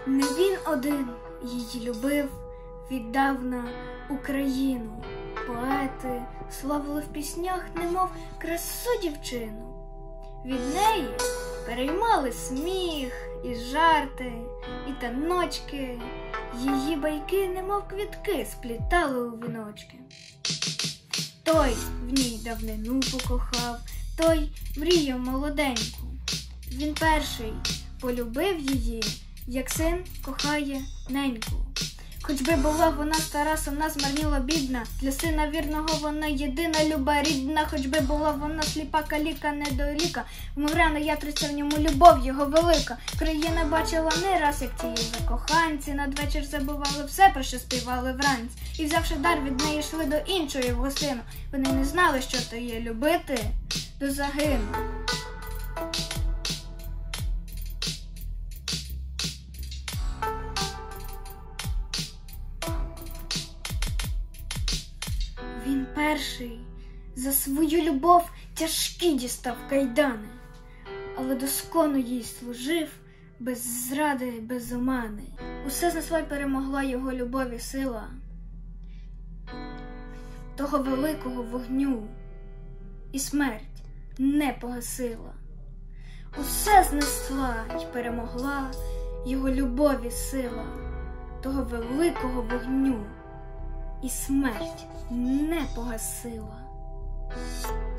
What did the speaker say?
Не він один її любив віддавна Україну. Поети славили в піснях, немов красу дівчину. Від неї переймали сміх і жарти, і таночки. Її байки, немов квітки, сплітали у віночки. Той в ній давнину покохав, той мріяв молоденьку. Він перший полюбив її, як син кохає неньку. Хоч би була вона стара, сумна, змарніла, бідна, для сина вірного вона єдина, люба, рідна. Хоч би була вона сліпа, каліка, недоліка, вмовряна ятриця в ньому любов його велика. Країна бачила не раз, як ті закоханці надвечір забували все, про що співали вранці. І, взявши дар, від неї йшли до іншої в гостину. Вони не знали, що то є любити до загину. Він перший за свою любов тяжкі дістав кайдани, але доскону їй служив, без зради, без омани. Усе знесла й перемогла його любові сила того великого вогню, і смерть не погасила. Усе знесла й перемогла його любові сила того великого вогню, і смерть не погасила.